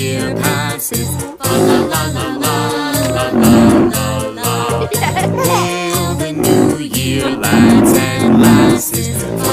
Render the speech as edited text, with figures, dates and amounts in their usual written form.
year passes. La la la la la la la la la. Hail the new year, lads and lasses.